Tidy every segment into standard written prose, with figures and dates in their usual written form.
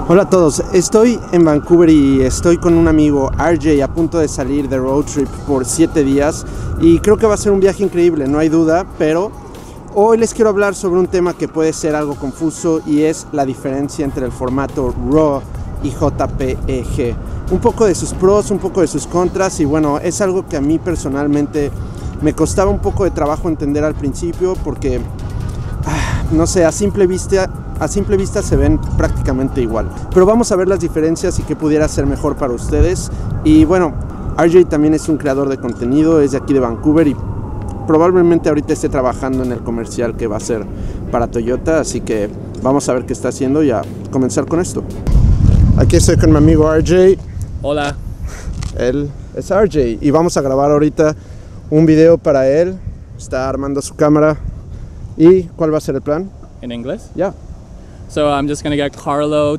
Hola a todos, estoy en Vancouver y estoy con un amigo RJ a punto de salir de road trip por 7 días y creo que va a ser un viaje increíble, no hay duda, pero hoy les quiero hablar sobre un tema que puede ser algo confuso y es la diferencia entre el formato RAW y JPEG. Un poco de sus pros, un poco de sus contras y bueno, es algo que a mí personalmente me costaba un poco de trabajo entender al principio porque, no sé, a simple vista se ven prácticamente igual. Pero vamos a ver las diferencias y qué pudiera ser mejor para ustedes. Y bueno, RJ también es un creador de contenido, es de aquí de Vancouver y probablemente ahorita esté trabajando en el comercial que va a ser para Toyota. Así que vamos a ver qué está haciendo y a comenzar con esto. Aquí estoy con mi amigo RJ. Hola. Él es RJ y vamos a grabar ahorita un video para él. Está armando su cámara. ¿Y cuál va a ser el plan? In English? Yeah. So I'm just gonna get Carlo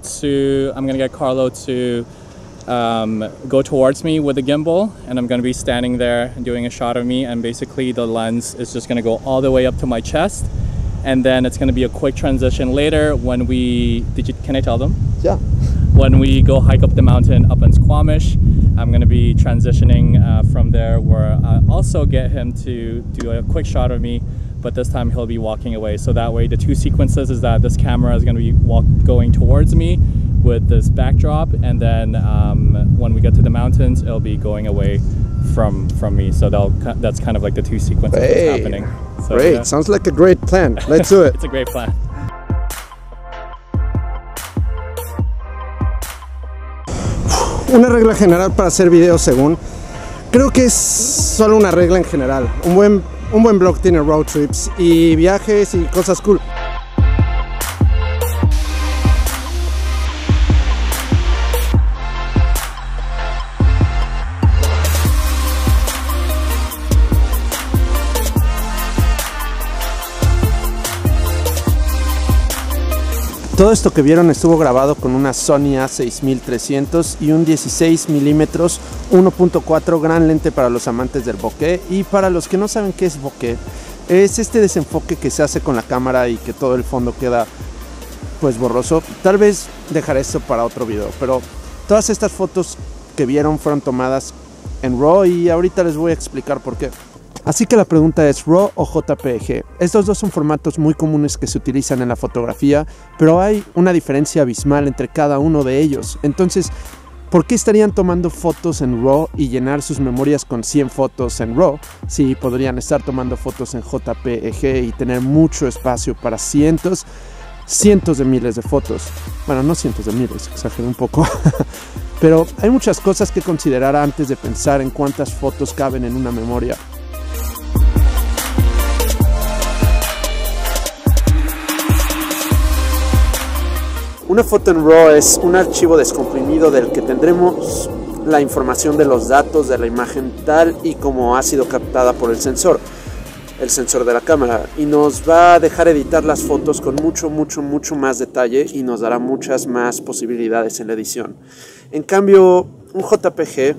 to go towards me with the gimbal, and I'm gonna be standing there and doing a shot of me, and basically the lens is just gonna go all the way up to my chest, and then it's gonna be a quick transition later when can I tell them? Yeah. When we go hike up the mountain up in Squamish, I'm gonna be transitioning from there where I also get him to do a quick shot of me, but this time he'll be walking away. So that way the two sequences is that this camera is going to be going towards me with this backdrop, and then when we get to the mountains it'll be going away from me. So that's kind of like the two sequences that's happening. So, great, yeah. Sounds like a great plan. Let's do it. It's a great plan. Una regla general para hacer videos según, creo que es solo una regla en general. Un buen blog tiene road trips y viajes y cosas cool. Todo esto que vieron estuvo grabado con una Sony A6300 y un 16 mm 1.4 gran lente para los amantes del bokeh. Y para los que no saben qué es bokeh, es este desenfoque que se hace con la cámara y que todo el fondo queda pues borroso. Tal vez dejaré esto para otro video, pero todas estas fotos que vieron fueron tomadas en RAW y ahorita les voy a explicar por qué. Así que la pregunta es RAW o JPEG. Estos dos son formatos muy comunes que se utilizan en la fotografía, pero hay una diferencia abismal entre cada uno de ellos. Entonces, ¿por qué estarían tomando fotos en RAW y llenar sus memorias con 100 fotos en RAW si podrían estar tomando fotos en JPEG y tener mucho espacio para cientos de miles de fotos? Bueno, no cientos de miles, exageré un poco. Pero hay muchas cosas que considerar antes de pensar en cuántas fotos caben en una memoria. Una foto en RAW es un archivo descomprimido del que tendremos la información de los datos de la imagen tal y como ha sido captada por el sensor de la cámara, y nos va a dejar editar las fotos con mucho más detalle y nos dará muchas más posibilidades en la edición. En cambio, un JPEG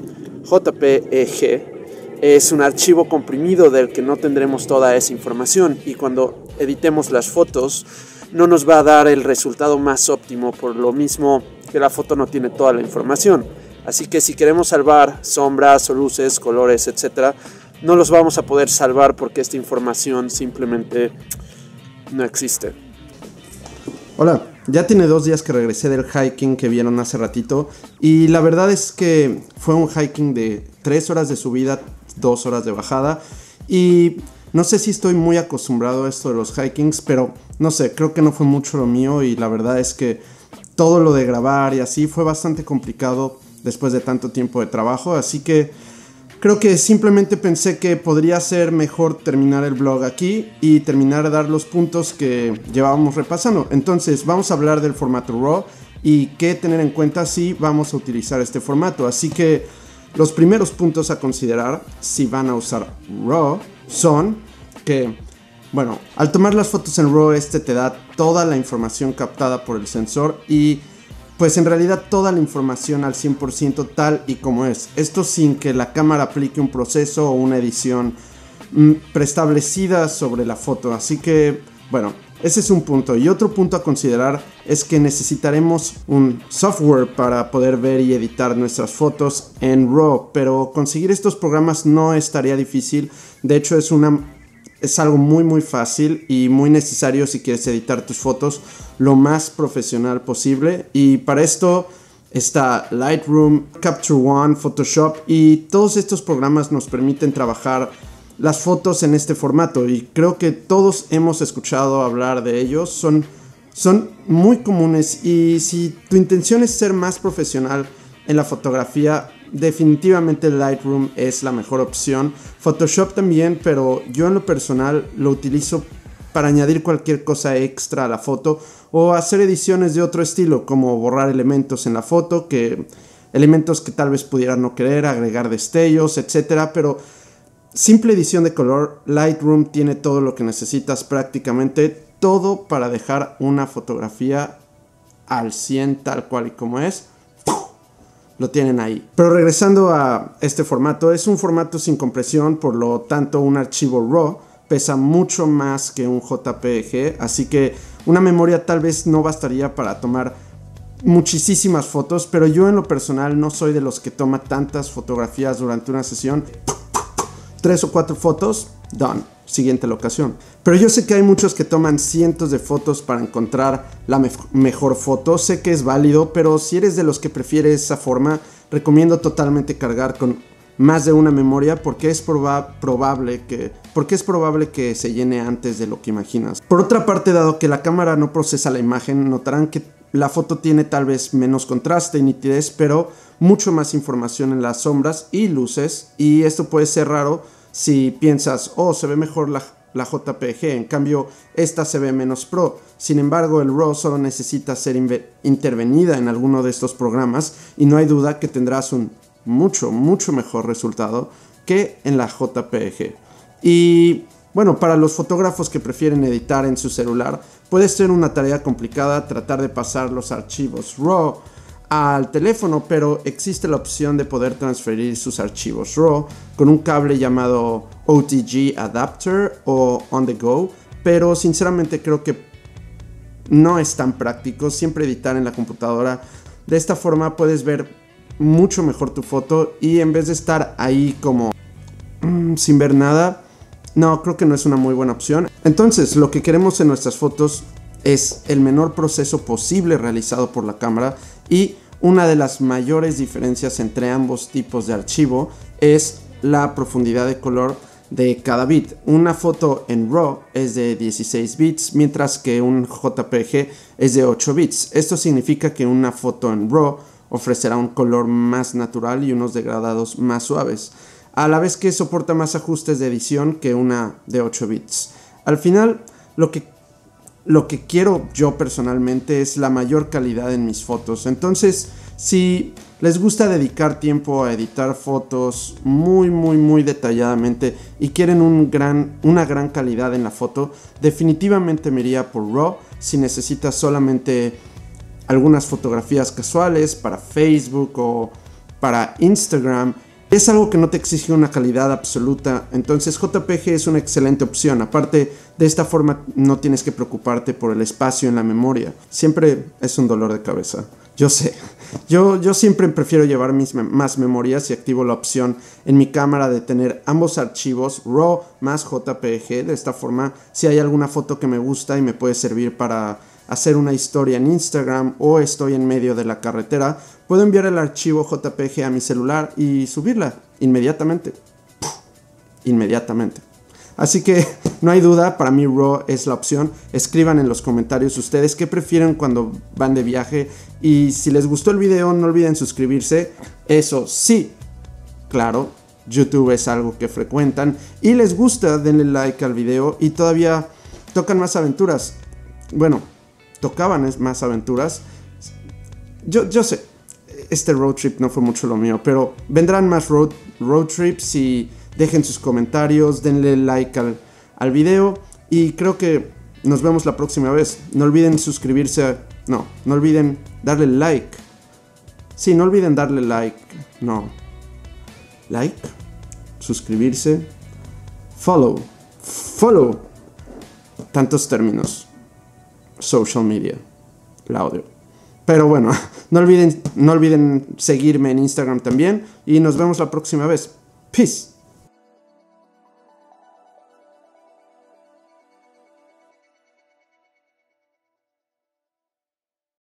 es un archivo comprimido del que no tendremos toda esa información, y cuando editemos las fotos no nos va a dar el resultado más óptimo, por lo mismo que la foto no tiene toda la información. Así que si queremos salvar sombras o luces, colores, etc., no los vamos a poder salvar porque esta información simplemente no existe. Hola, ya tiene 2 días que regresé del hiking que vieron hace ratito, y la verdad es que fue un hiking de 3 horas de subida, 2 horas de bajada, y no sé si estoy muy acostumbrado a esto de los hikings, pero no sé, creo que no fue mucho lo mío, y la verdad es que todo lo de grabar y así fue bastante complicado después de tanto tiempo de trabajo, así que creo que simplemente pensé que podría ser mejor terminar el vlog aquí y terminar de dar los puntos que llevábamos repasando. Entonces vamos a hablar del formato RAW y qué tener en cuenta si vamos a utilizar este formato. Así que los primeros puntos a considerar si van a usar RAW son que, bueno, al tomar las fotos en RAW te da toda la información captada por el sensor y pues en realidad toda la información al 100% tal y como es. Esto sin que la cámara aplique un proceso o una edición preestablecida sobre la foto. Así que, bueno, Ese es un punto. Y otro punto a considerar es que necesitaremos un software para poder ver y editar nuestras fotos en RAW, pero conseguir estos programas no es tarea difícil. De hecho, es algo muy fácil y muy necesario si quieres editar tus fotos lo más profesional posible. Y para esto está Lightroom, Capture One, Photoshop, y todos estos programas nos permiten trabajar las fotos en este formato, y creo que todos hemos escuchado hablar de ellos. Son muy comunes, y si tu intención es ser más profesional en la fotografía, definitivamente Lightroom es la mejor opción. Photoshop también, pero yo en lo personal lo utilizo para añadir cualquier cosa extra a la foto o hacer ediciones de otro estilo, como borrar elementos en la foto, elementos que tal vez pudieran no querer, agregar destellos, etcétera. Pero simple edición de color, Lightroom tiene todo lo que necesitas, prácticamente todo para dejar una fotografía al 100 tal cual y como es. Lo tienen ahí. Pero regresando a este formato, es un formato sin compresión, por lo tanto un archivo RAW pesa mucho más que un JPG, así que una memoria tal vez no bastaría para tomar muchísimas fotos, pero yo en lo personal no soy de los que toma tantas fotografías durante una sesión. 3 o 4 fotos, done, siguiente locación. Pero yo sé que hay muchos que toman cientos de fotos para encontrar la mejor foto. Sé que es válido, pero si eres de los que prefiere esa forma, recomiendo totalmente cargar con más de una memoria, porque es probable que se llene antes de lo que imaginas. Por otra parte, dado que la cámara no procesa la imagen, notarán que la foto tiene tal vez menos contraste y nitidez, pero mucho más información en las sombras y luces, y esto puede ser raro si piensas, oh, se ve mejor la JPG, en cambio esta se ve menos pro. Sin embargo, el RAW solo necesita ser intervenida en alguno de estos programas, y no hay duda que tendrás un mucho mejor resultado que en la JPG. Y bueno, para los fotógrafos que prefieren editar en su celular, puede ser una tarea complicada tratar de pasar los archivos RAW al teléfono, pero existe la opción de poder transferir sus archivos RAW con un cable llamado OTG Adapter o On The Go, pero sinceramente creo que no es tan práctico siempre editar en la computadora. De esta forma puedes ver mucho mejor tu foto, y en vez de estar ahí como sin ver nada, no, creo que no es una muy buena opción. Entonces, lo que queremos en nuestras fotos es el menor proceso posible realizado por la cámara, y una de las mayores diferencias entre ambos tipos de archivo es la profundidad de color de cada bit. Una foto en RAW es de 16 bits, mientras que un JPG es de 8 bits. Esto significa que una foto en RAW ofrecerá un color más natural y unos degradados más suaves, a la vez que soporta más ajustes de edición que una de 8 bits. Al final, lo que quiero yo personalmente es la mayor calidad en mis fotos. Entonces, si les gusta dedicar tiempo a editar fotos muy detalladamente y quieren una gran calidad en la foto, definitivamente me iría por RAW. Si necesitas solamente algunas fotografías casuales para Facebook o para Instagram, es algo que no te exige una calidad absoluta, entonces JPG es una excelente opción. Aparte, de esta forma no tienes que preocuparte por el espacio en la memoria. Siempre es un dolor de cabeza, yo sé. Yo siempre prefiero llevar más memorias y activo la opción en mi cámara de tener ambos archivos, RAW más JPG. De esta forma, si hay alguna foto que me gusta y me puede servir para hacer una historia en Instagram, o estoy en medio de la carretera, puedo enviar el archivo JPG a mi celular y subirla inmediatamente. Así que no hay duda, para mí RAW es la opción. Escriban en los comentarios ustedes qué prefieren cuando van de viaje, y si les gustó el video no olviden suscribirse. Eso sí, claro, YouTube es algo que frecuentan y les gusta, denle like al video, y todavía tocan más aventuras. Bueno, tocaban más aventuras. Yo sé, este road trip no fue mucho lo mío, pero vendrán más road trips, y dejen sus comentarios, denle like al video, y creo que nos vemos la próxima vez. No olviden suscribirse, no olviden darle like. Sí, no olviden darle like, suscribirse, follow, tantos términos. social media. La odio. Pero bueno, no olviden seguirme en Instagram también y nos vemos la próxima vez. Peace.